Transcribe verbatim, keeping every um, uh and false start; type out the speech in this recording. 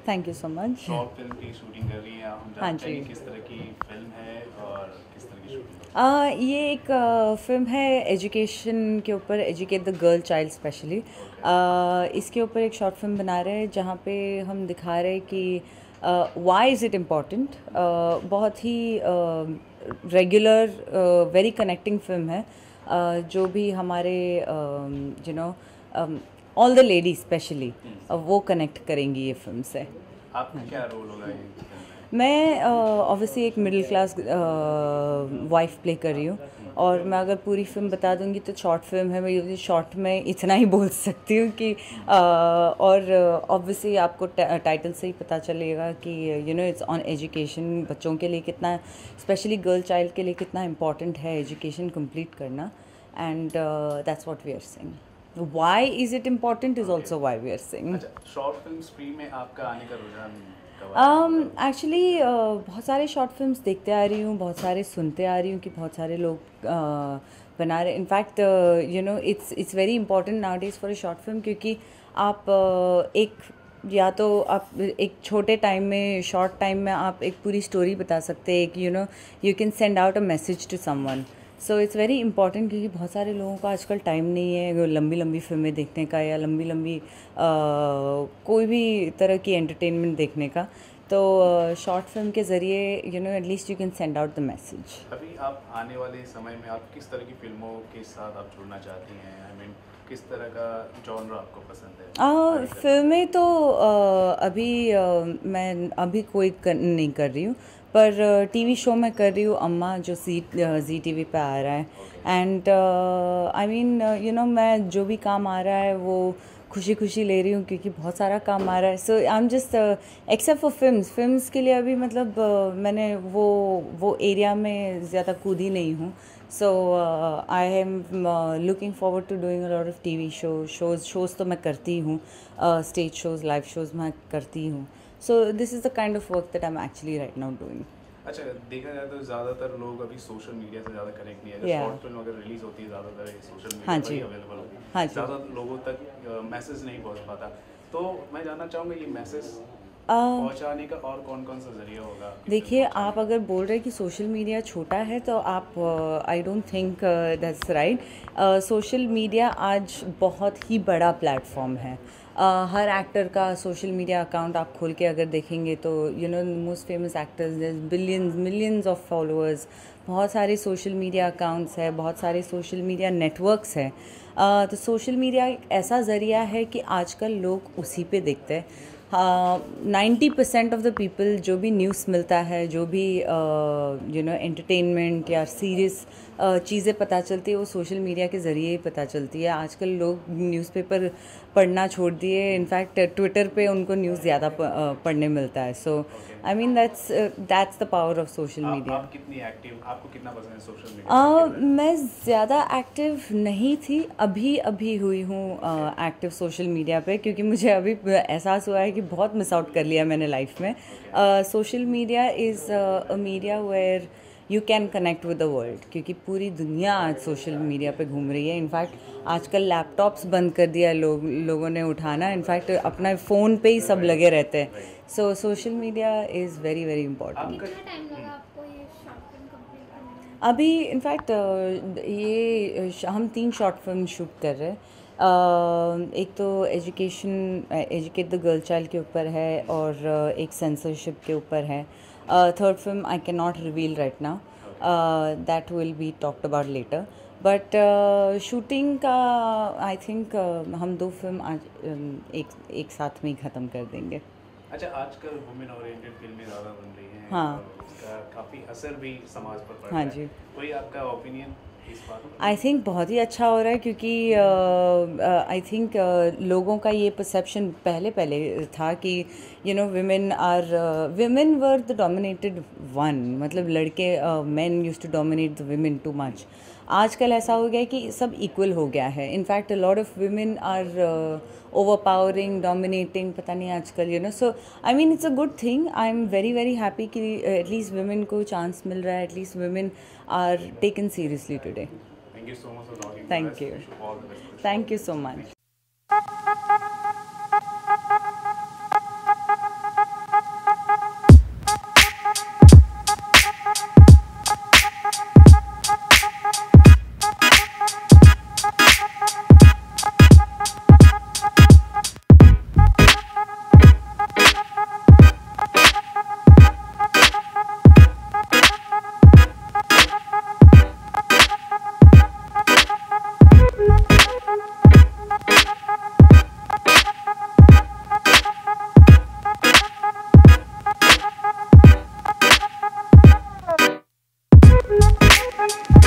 Thank you so much. Short film की shooting कर रही हैं आप, हम हाँ जानते जी। हैं कि किस तरह की फिल्म है और किस तरह की शूटिंग है। आ, ये एक आ, फिल्म है एजुकेशन के ऊपर, educate the girl child specially. इसके ऊपर एक शॉर्ट फिल्म बना रहे हैं जहाँ पे हम दिखा रहे हैं कि वाई इज़ इट इम्पॉर्टेंट। बहुत ही रेगुलर वेरी कनेक्टिंग फिल्म है। uh, जो भी हमारे you know all the ladies specially वो कनेक्ट करेंगी ये फिल्म से। आपका क्या रोल होगा ये फिल्म में? मैं ऑब्वियसली एक मिडिल क्लास वाइफ प्ले कर रही हूँ, और मैं अगर पूरी फिल्म बता दूंगी तो शॉर्ट फिल्म है, मैं ये शॉर्ट में इतना ही बोल सकती हूँ कि uh, और ऑब्वियसली आपको टाइटल से ही पता चलेगा कि you know it's on education. बच्चों के लिए कितना, स्पेशली गर्ल चाइल्ड के लिए कितना इम्पॉर्टेंट है एजुकेशन कंप्लीट करना, and that's what we are saying. Why is it important is also why we are saying. अच्छा, शॉर्ट फिल्म स्ट्रीम में आपका आने का रुझान कब आया? um, एक्चुअली uh, बहुत सारे शॉर्ट फिल्म्स देखते आ रही हूँ, बहुत सारे सुनते आ रही हूँ कि बहुत सारे लोग uh, बना रहे। In fact you know it's it's very important nowadays for a short film, क्योंकि आप uh, एक या तो आप एक छोटे टाइम में, शॉर्ट टाइम में आप एक पूरी स्टोरी बता सकते हैं, एक you know you can send out a message to someone. So it's very important, क्योंकि बहुत सारे लोगों का आजकल टाइम नहीं है लंबी लंबी फिल्में देखने का या लंबी लंबी कोई भी तरह की एंटरटेनमेंट देखने का। तो शॉर्ट फिल्म के ज़रिए you know at least you can send out the message. अभी आप आने वाले समय में आप किस तरह की फिल्मों के साथ आप जुड़ना चाहती हैं? आई I मीन mean, किस तरह का जॉनर आपको पसंद है? आ, फिल्में तो आ, अभी आ, मैं अभी कोई कर, नहीं कर रही हूँ, पर टीवी शो में कर रही हूँ अम्मा, जो सी जी टी वी पे आ रहा है। And I mean you know मैं जो भी काम आ रहा है वो खुशी खुशी ले रही हूँ, क्योंकि बहुत सारा काम आ रहा है। So I am just except for films films के लिए अभी मतलब uh, मैंने वो वो एरिया में ज़्यादा कूदी नहीं हूँ। So I am looking forward to doing a lot of TV show shows shows तो मैं करती हूँ, स्टेज शोज़, लाइव शोज़ मैं करती हूँ। So this is the kind of work that I am actually right now doing. अच्छा, देखा जाए तो ज़्यादातर लोग अभी सोशल मीडिया से ज़्यादा कनेक्ट नहीं है। अगर Yeah. शॉर्ट फिल्म अगर रिलीज होती है ज़्यादातर सोशल हाँ मीडिया पर जी। ही अवेलेबल होती है, हाँ जी। ज़्यादा लोगों तक मैसेज नहीं पहुंच पाता। तो मैं जानना चाहूँगा ये मैसेज Uh, पहुंचाने का और कौन कौन सा जरिया होगा आपकी फिल्म देखिए, पहुंचाने आप का? अगर बोल रहे हैं कि सोशल मीडिया छोटा है तो आप, I don't think that's right. Social media आज बहुत ही बड़ा प्लेटफॉर्म है। uh, हर एक्टर का सोशल मीडिया अकाउंट आप खोल के अगर देखेंगे तो you know most famous actors billions millions of followers, बहुत सारे सोशल मीडिया अकाउंट्स हैं, बहुत सारे सोशल मीडिया नेटवर्क्स हैं। uh, तो सोशल मीडिया एक ऐसा ज़रिया है कि आजकल लोग उसी पे देखते हैं। Ninety percent of the people, जो भी न्यूज़ मिलता है, जो भी यू नो एंटरटेनमेंट या सीरियस चीज़ें पता चलती है, वो सोशल मीडिया के ज़रिए ही पता चलती है। आजकल लोग न्यूज़पेपर पढ़ना छोड़ दिए, इनफैक्ट ट्विटर पे उनको न्यूज़ ज़्यादा पढ़ने मिलता है। So I mean that's that's the power of social आप, मीडिया। आप कितनी एक्टिव, आपको कितना पसंद है सोशल मीडिया? मैं ज़्यादा एक्टिव नहीं थी, अभी अभी हुई हूँ एक्टिव सोशल मीडिया पे, क्योंकि मुझे अभी एहसास हुआ है कि बहुत मिस आउट कर लिया मैंने लाइफ में। Social media is a media where you can connect with the world, क्योंकि पूरी दुनिया आज सोशल मीडिया पे घूम रही है। इनफैक्ट आजकल लैपटॉप्स बंद कर दिया लोग लोगों ने उठाना, इनफैक्ट अपना फ़ोन पे ही सब लगे रहते हैं। So social media is very very important. कितना टाइम लगा आपको ये शॉर्ट फिल्म कंप्लीट करने में? अभी इनफैक्ट ये श- हम तीन शॉर्ट फिल्म शूट कर रहे हैं। अ, एक तो education, educate the girl child के ऊपर है, और uh, एक सेंसरशिप के ऊपर है। Third film I can not reveal right now, that will be talked about later. But shooting का आई थिंक हम दो फिल्म आज um, एक एक साथ में ही ख़त्म कर देंगे। अच्छा, आजकल वुमेन ओरिएंटेड फिल्में ज़्यादा बन रही हैं। हाँ। और उसका काफ़ी असर भी समाज पर पड़ हाँ रहा है। जी। कोई आपका ओपिनियन इस बात पर? आई थिंक बहुत ही अच्छा हो रहा है, क्योंकि आई थिंक लोगों का ये परसेप्शन पहले पहले था कि you know women are women were the dominated one, मतलब लड़के, men use to dominate the women too much. आजकल ऐसा हो गया है कि सब इक्वल हो गया है। In fact lot of women are over powering, dominating, पता नहीं आजकल you know. So I mean it's a good thing. I am very very happy कि एटलीस्ट विमेन को चांस मिल रहा है, at least women are taken seriously today. Thank you so much for talking to Thank us. you. Wish you all the best for the Thank you show. so much. है।